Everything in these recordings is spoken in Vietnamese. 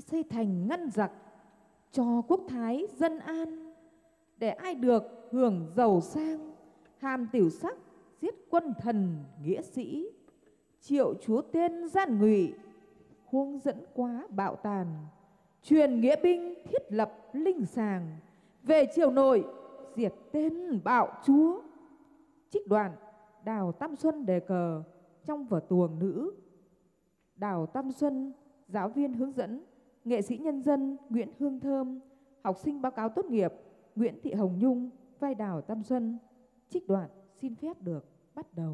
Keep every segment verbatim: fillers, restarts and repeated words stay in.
xây thành ngăn giặc, cho quốc thái dân an, để ai được hưởng giàu sang, hàm tiểu sắc, giết quân thần nghĩa sĩ. Triệu chúa tên gian ngụy, huống dẫn quá bạo tàn, truyền nghĩa binh thiết lập linh sàng, về triều nội diệt tên bạo chúa. Trích đoạn Đào Tam Xuân đề cờ trong vở Tuồng Nữ. Đào Tam Xuân, giáo viên hướng dẫn, nghệ sĩ nhân dân Nguyễn Hương Thơm, học sinh báo cáo tốt nghiệp Nguyễn Thị Hồng Nhung, vai Đào Tam Xuân. Trích đoạn xin phép được bắt đầu.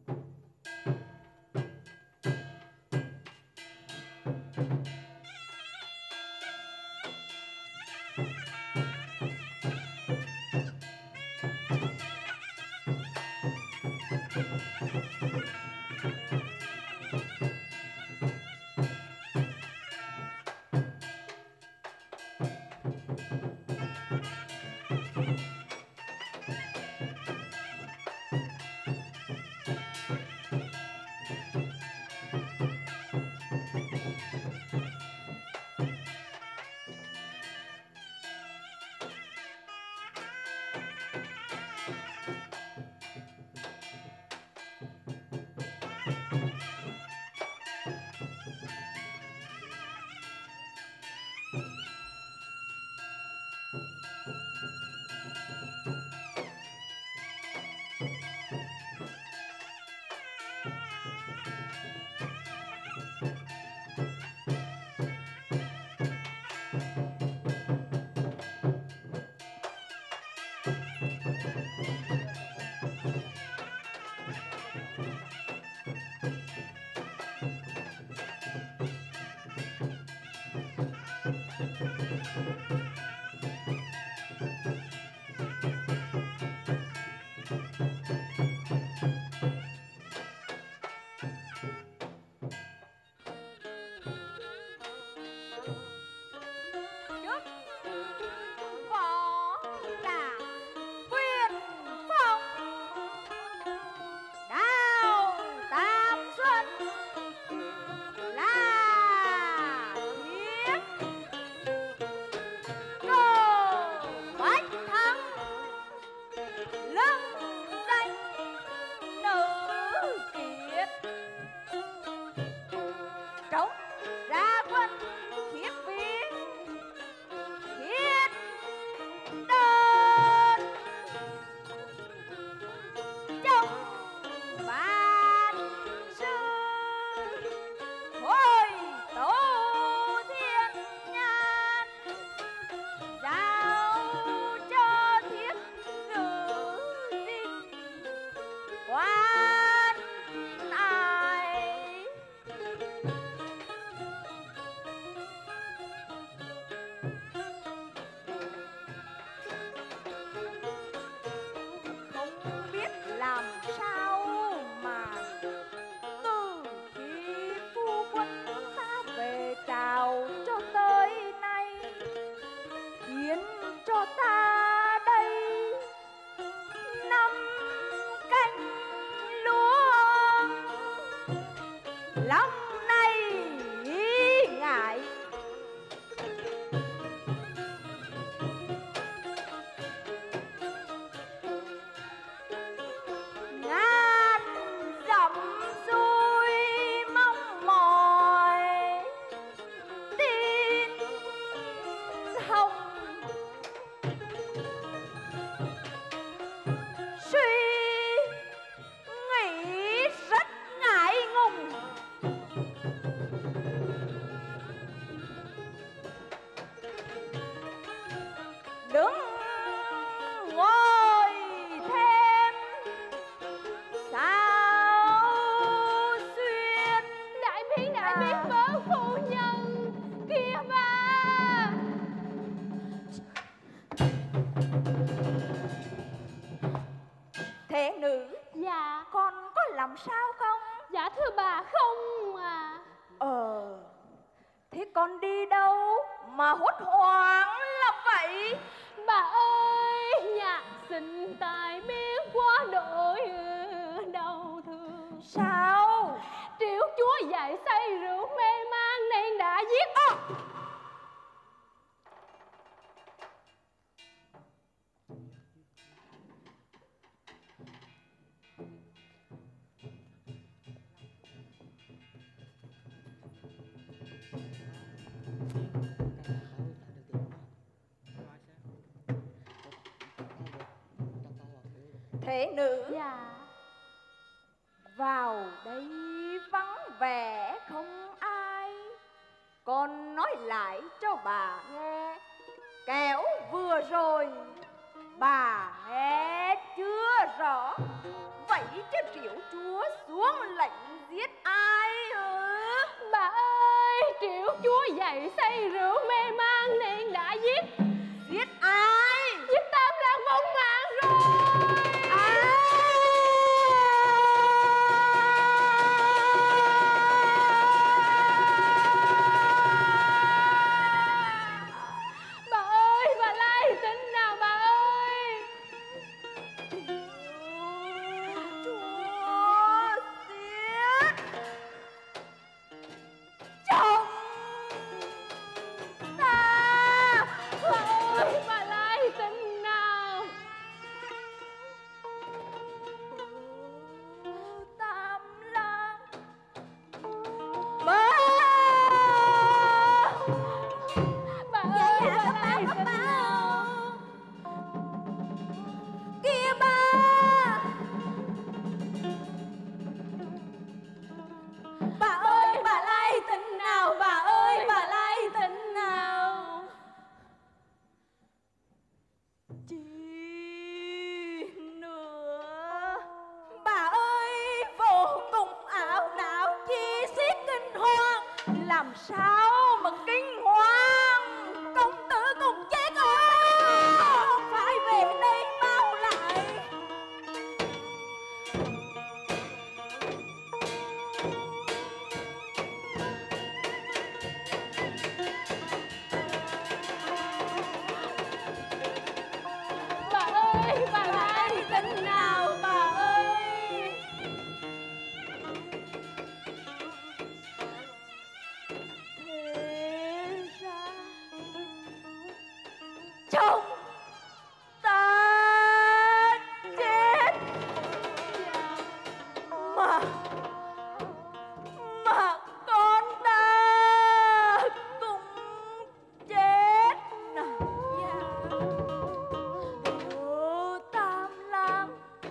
Làm sao không? Dạ thưa bà không à. Ờ Thế con đi đâu mà hốt hoảng là vậy? Bà ơi, nhà sinh tài biết quá đổi đau thương. Sao? Triệu chúa dạy say rượu mê man nên đã giết. à, Thế nữ Dạ. vào đây vắng vẻ không ai, con nói lại cho bà nghe, kẻo vừa rồi bà nghe chưa rõ. Vậy chứ Triệu chúa xuống lệnh giết ai hả? Bà ơi, Triệu chúa dậy say rượu mê man nên đã giết. Giết ai? Giết Tam Lang vong mạng rồi. À! Bà ơi, bà lai tính nào bà ơi. Chúa giết chồng ta. Bà ơi, bà lai tính nào. Tam Lang ba. Bà ơi, bà lai tính nào. Kia ba. Bà ơi, bà lai tính nào, bà ơi, bà lai tính nào. Chi nữa? Bà ơi, vô cùng ảo não chi xiết kinh hoàng. Làm sao mà kinh hoàng? Công tử cùng chết ơi, phải về đây mau lại. Bà ơi, bà lai tính nào bà ơi. Thế ra chồng ta chết mà mà con ta cũng chết nè. Bố Tam Lang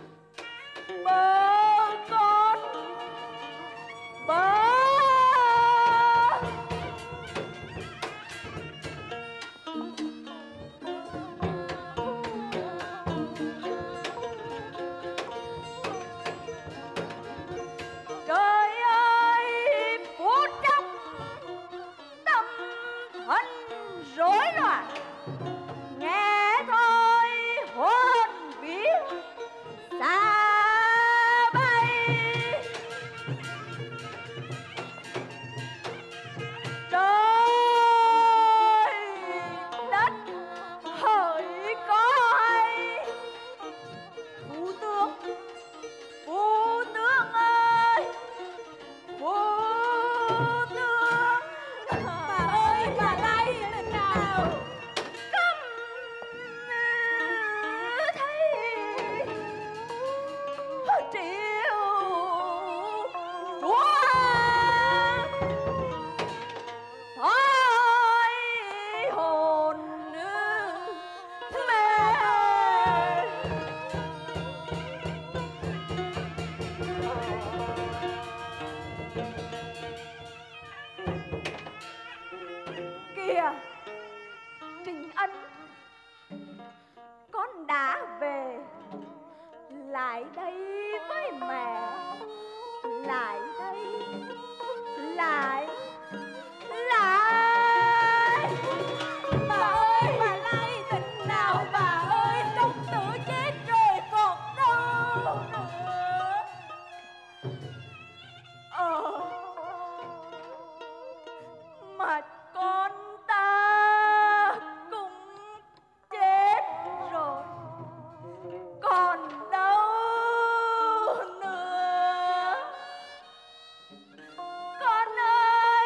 bố con bố. Trời ơi, phút chốc tâm thần rối loạn, nghe thôi hồn vía xa bay. Trời đất hỡi có hay, Phú tướng, Phú tướng ơi, Phú tướng. Bà ơi, bà lai tính nào. Cấm thấy Triệu chúa thôi hồn mê. Kìa Trình Ân, con đã về. Lại đây với mẹ. Lại đây. Lại. Lại. Bà ơi, bà lai tính nào bà ơi. Công tử chết rồi còn đâu nữa. Ờ mà con ta cũng chết rồi còn đâu nữa. Con ơi,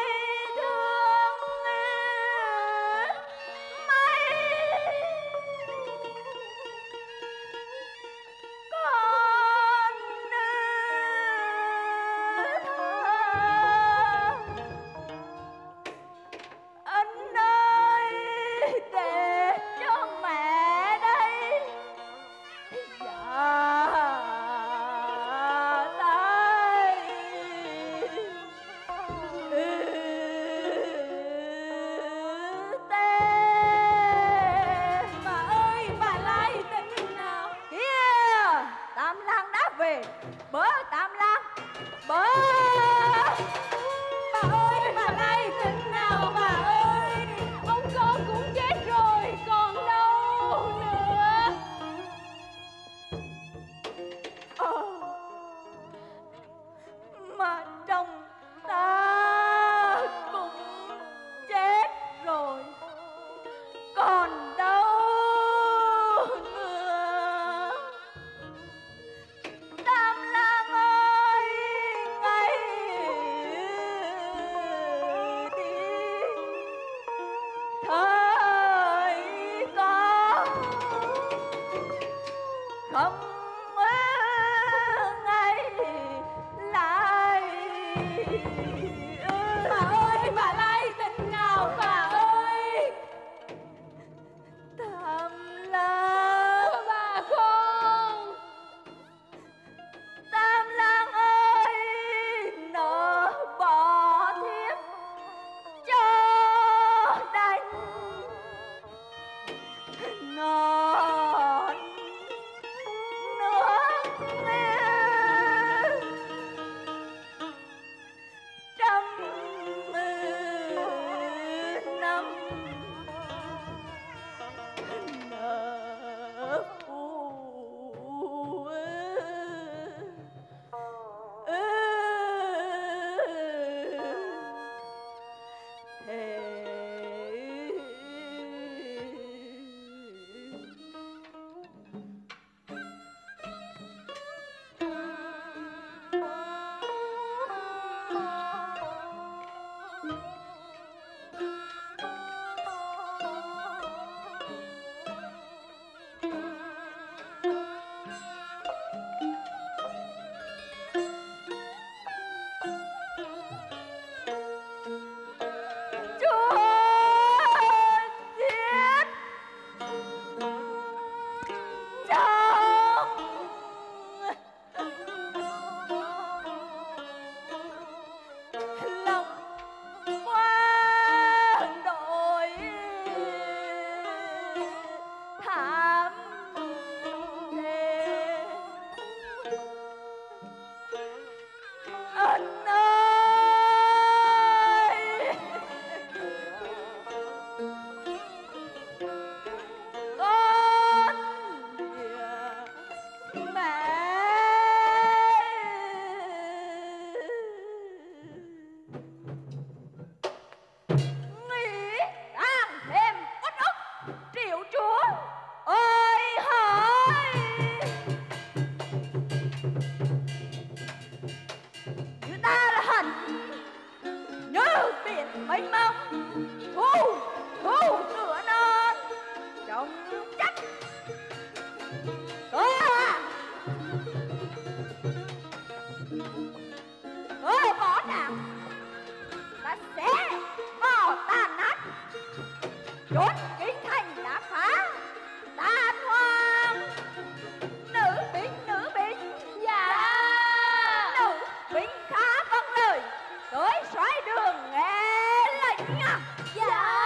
chốn kinh thành đã phá đàn hoàng. Nữ binh, nữ binh. Dạ. Nữ binh khá vâng lời, tới xoay đường nghe lệnh à. Dạ.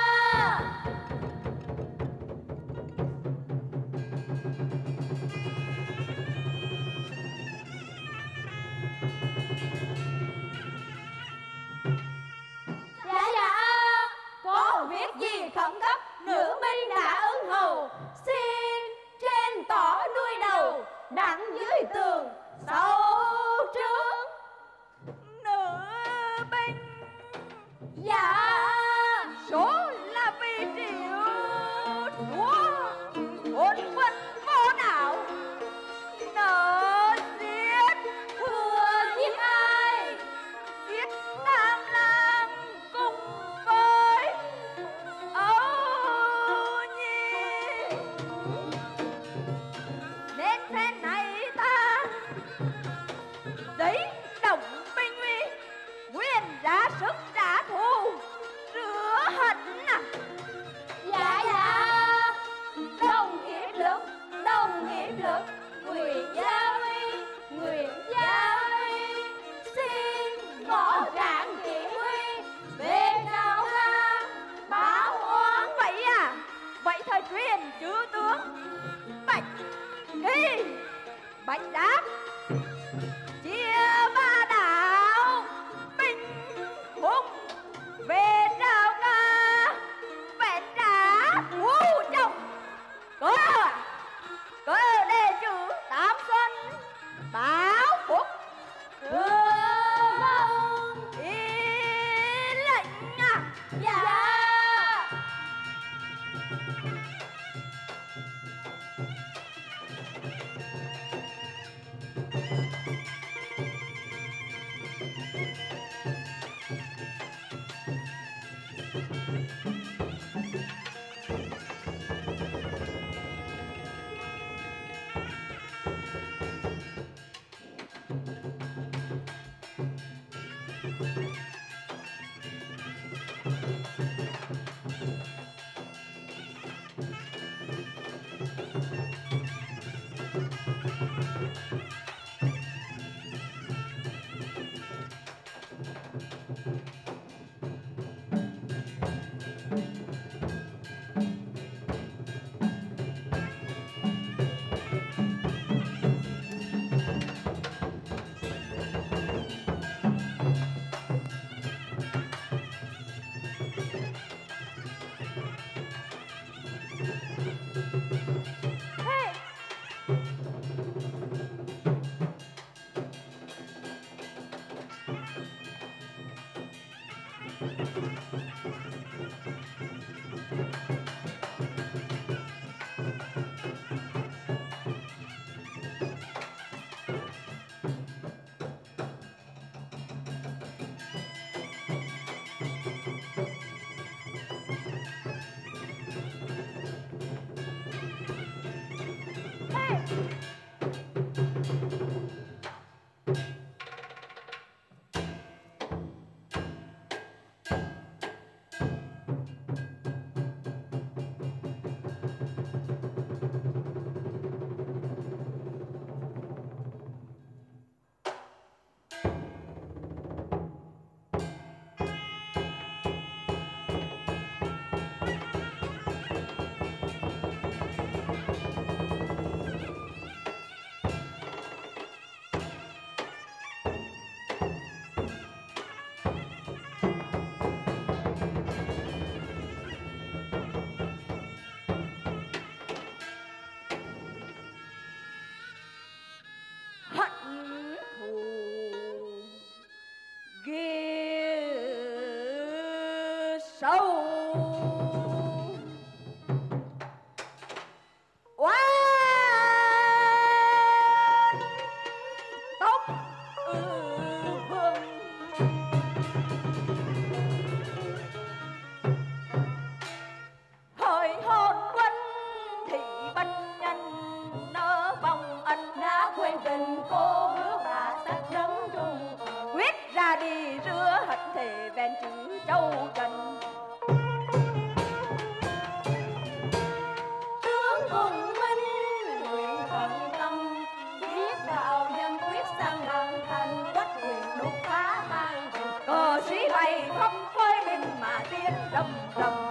Dạ dạ, có việc gì khẩn cấp, nữ binh đã ứng hầu. Xin trên tỏ đuôi đầu, đặng dưới tường sau trước. Nữ binh. Dạ. Số là vì triệu chúa hôn vân vô đạo. Nợ giết. Thưa giết ai? Giết Nam Lang cùng với Âu Nhi. Nên phen này ta giấy đồng binh uy, nguyên ra sức trả thù rửa hận à. Dạ dạ. Đồng hiệp lực, đồng hiệp lực, nguyện gia uy, nguyện gia uy. Xin võ trạng chỉ huy, về nào ra báo oán. Vậy à, vậy thời truyền chư tướng Bạch Kỳ, Bạch Đáp chia ba đảo binh hùng về trao ca vẹn trả vũ chồng. Cớ à, cớ đề chữ Tam Xuân báo phục. Thưa vâng. Y lệnh à. Dạ. đi rửa hận thể ven chữ châu trần. tay không phơi mình mà tiến rầm rầm.